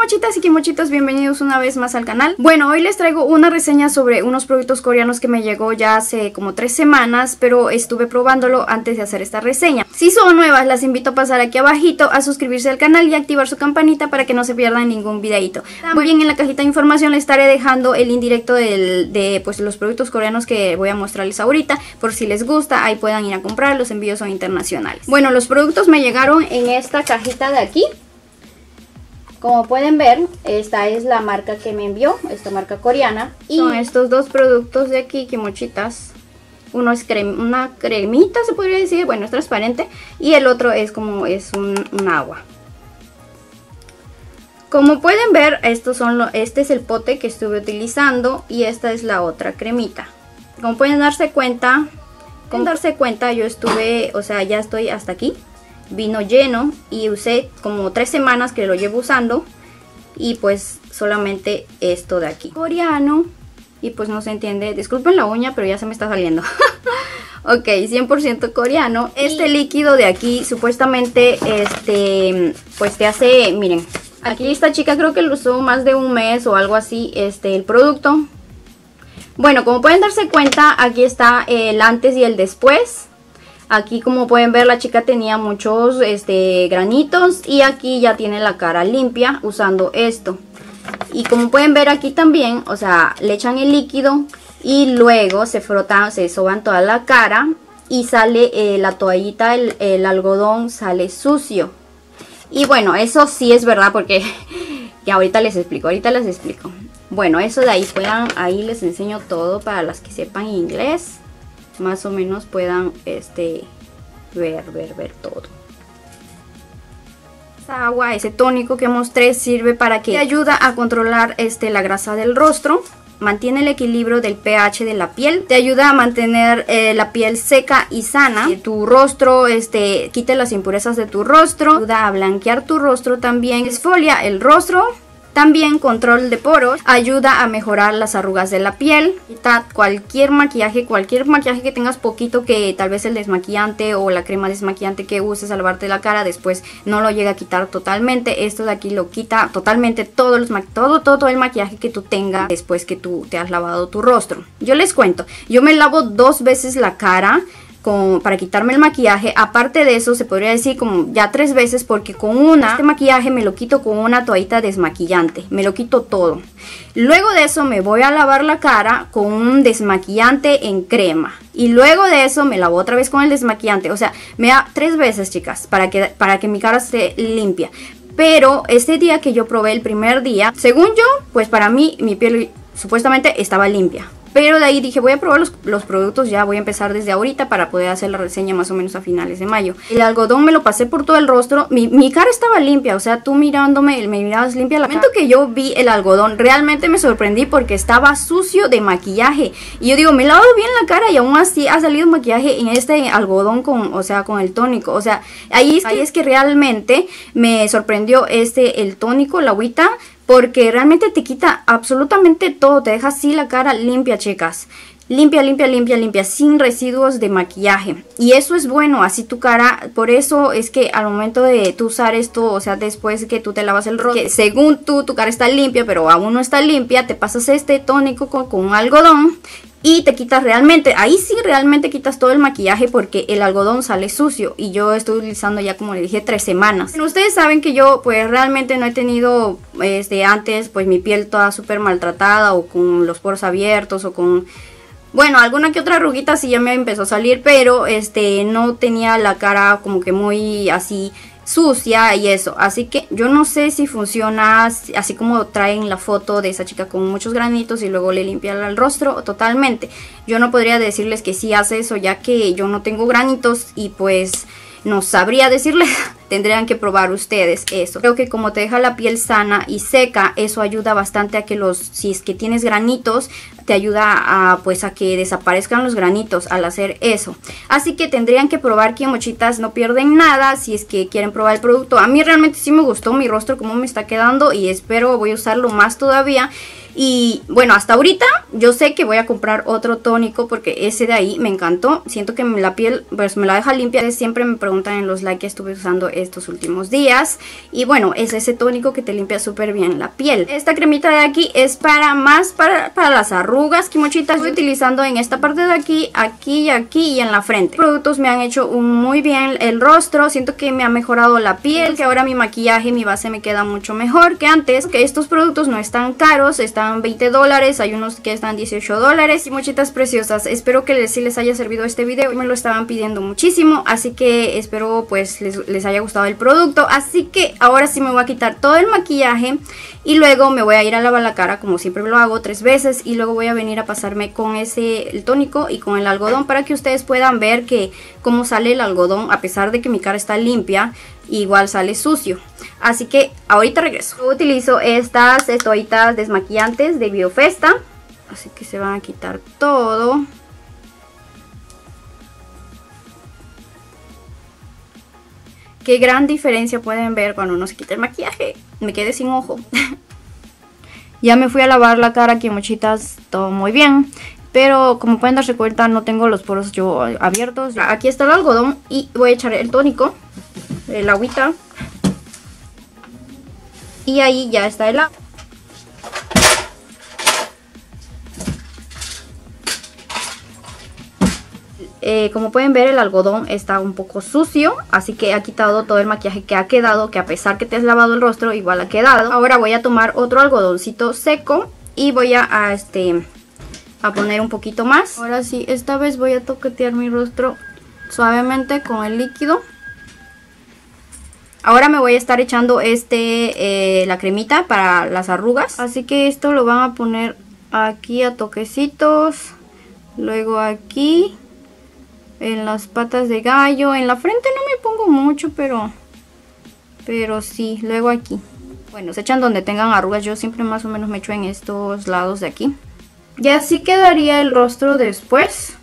kimochitas y kimochitos, bienvenidos una vez más al canal. Bueno, hoy les traigo una reseña sobre unos productos coreanos que me llegó ya hace como 3 semanas, pero estuve probándolo antes de hacer esta reseña. Si son nuevas, las invito a pasar aquí abajito a suscribirse al canal y activar su campanita para que no se pierdan ningún videito. Muy bien, en la cajita de información les estaré dejando el indirecto de pues, los productos coreanos que voy a mostrarles ahorita, por si les gusta, ahí puedan ir a comprar, los envíos son internacionales. Bueno, los productos me llegaron en esta cajita de aquí. Como pueden ver, esta es la marca que me envió, esta marca coreana. Y son estos dos productos de aquí, kimochitas. Uno es una cremita, se podría decir, bueno, es transparente. Y el otro es como un agua. Como pueden ver, este es el pote que estuve utilizando y esta es la otra cremita. Como pueden darse cuenta, yo estuve, o sea, ya estoy hasta aquí. Vino lleno y usé como 3 semanas que lo llevo usando. Y pues solamente esto de aquí. Coreano. Y pues no se entiende. Disculpen la uña, pero ya se me está saliendo. Ok, 100% coreano. Este líquido de aquí supuestamente pues te hace, miren. Aquí esta chica creo que lo usó más de un mes o algo así, el producto. Bueno, como pueden darse cuenta, aquí está el antes y el después. Aquí como pueden ver la chica tenía muchos granitos y aquí ya tiene la cara limpia usando esto. Y como pueden ver aquí también, o sea, le echan el líquido y luego se frotan, se soban toda la cara y sale la toallita, el algodón sale sucio. Y bueno, eso sí es verdad porque ya ahorita les explico, Bueno, eso de ahí ahí les enseño todo para las que sepan inglés. Más o menos puedan ver todo. Esta agua, ese tónico que mostré, sirve para que te ayuda a controlar la grasa del rostro. Mantiene el equilibrio del pH de la piel. Te ayuda a mantener la piel seca y sana. Tu rostro, quita las impurezas de tu rostro. Ayuda a blanquear tu rostro también. Exfolia el rostro. También control de poros, ayuda a mejorar las arrugas de la piel. Quita cualquier maquillaje que tengas poquito, que tal vez el desmaquillante o la crema desmaquillante que uses al lavarte la cara después no lo llega a quitar totalmente. Esto de aquí lo quita totalmente todo el maquillaje que tú tengas después que tú te has lavado tu rostro. Yo les cuento, yo me lavo 2 veces la cara para quitarme el maquillaje. Aparte de eso, se podría decir como ya 3 veces, porque con este maquillaje me lo quito con una toallita desmaquillante, me lo quito todo. Luego de eso me voy a lavar la cara con un desmaquillante en crema y luego de eso me lavo otra vez con el desmaquillante. O sea, me da 3 veces, chicas, para que mi cara esté limpia. Pero este día que yo probé, el primer día, según yo, pues para mí mi piel supuestamente estaba limpia. Pero de ahí dije, voy a probar los productos, ya voy a empezar desde ahorita para poder hacer la reseña más o menos a finales de mayo. El algodón me lo pasé por todo el rostro, mi cara estaba limpia, o sea, tú mirándome, me mirabas limpia. El momento que yo vi el algodón, realmente me sorprendí porque estaba sucio de maquillaje. Y yo digo, me he lavado bien la cara y aún así ha salido maquillaje en este algodón con el tónico. O sea, ahí es que realmente me sorprendió el tónico, la agüita. Porque realmente te quita absolutamente todo, te deja así la cara limpia, chicas. Limpia, sin residuos de maquillaje. Y eso es bueno, así tu cara. Por eso es que al momento de tú usar esto, o sea, después que tú te lavas el rostro, que según tu cara está limpia, pero aún no está limpia, te pasas este tónico con un algodón. Y te quitas realmente, ahí sí realmente quitas todo el maquillaje porque el algodón sale sucio. Y yo estoy utilizando ya, como les dije, 3 semanas. Bueno, ustedes saben que yo pues realmente no he tenido antes pues mi piel toda súper maltratada o con los poros abiertos o con... Bueno, alguna que otra arruguita sí ya me empezó a salir, pero no tenía la cara como que muy así sucia y eso. Así que yo no sé si funciona así como traen la foto de esa chica con muchos granitos y luego le limpia el rostro totalmente. Yo no podría decirles que sí hace eso, ya que yo no tengo granitos y pues no sabría decirles. Tendrían que probar ustedes eso. Creo que como te deja la piel sana y seca, eso ayuda bastante a que si es que tienes granitos, te ayuda a pues a que desaparezcan los granitos al hacer eso. Así que tendrían que probar Kimochitas, no pierden nada si es que quieren probar el producto. A mí realmente sí me gustó mi rostro como me está quedando y espero voy a usarlo más todavía. Y bueno, hasta ahorita yo sé que voy a comprar otro tónico porque ese de ahí me encantó. Siento que la piel pues me la deja limpia. Siempre me preguntan en los likes que estuve usando estos últimos días. Y bueno, es ese tónico que te limpia súper bien la piel. Esta cremita de aquí es para las arrugas, Kimochitas. Estoy utilizando en esta parte de aquí, aquí y aquí y en la frente. Los productos me han hecho muy bien el rostro. Siento que me ha mejorado la piel, que ahora mi maquillaje, mi base me queda mucho mejor que antes. Que estos productos no están caros, están $20, hay unos que están $18. Kimochitas preciosas, espero que sí les haya servido este video. Me lo estaban pidiendo muchísimo, así que espero pues les haya gustado el producto. Así que ahora sí me voy a quitar todo el maquillaje y luego me voy a ir a lavar la cara como siempre lo hago 3 veces. Y luego voy a venir a pasarme con el tónico y con el algodón para que ustedes puedan ver que cómo sale el algodón. A pesar de que mi cara está limpia, igual sale sucio. Así que ahorita regreso. Yo utilizo estas toallitas desmaquillantes de Biofesta, así que se van a quitar todo. Qué gran diferencia pueden ver cuando uno se quita el maquillaje. Me quedé sin ojo. Ya me fui a lavar la cara, Kimochitas, todo muy bien. Pero como pueden darse cuenta, no tengo los poros yo abiertos. Aquí está el algodón y voy a echar el tónico, el agüita. Y ahí ya está el agua. Como pueden ver, el algodón está un poco sucio, así que ha quitado todo el maquillaje que ha quedado, que a pesar que te has lavado el rostro, igual ha quedado. Ahora voy a tomar otro algodoncito seco y voy a poner un poquito más. Ahora sí, esta vez voy a toquetear mi rostro suavemente con el líquido. Ahora me voy a estar echando la cremita para las arrugas. Así que esto lo van a poner aquí a toquecitos. Luego aquí, en las patas de gallo. En la frente no me pongo mucho, pero sí. Luego aquí. Bueno, se echan donde tengan arrugas. Yo siempre más o menos me echo en estos lados de aquí. Y así quedaría el rostro después.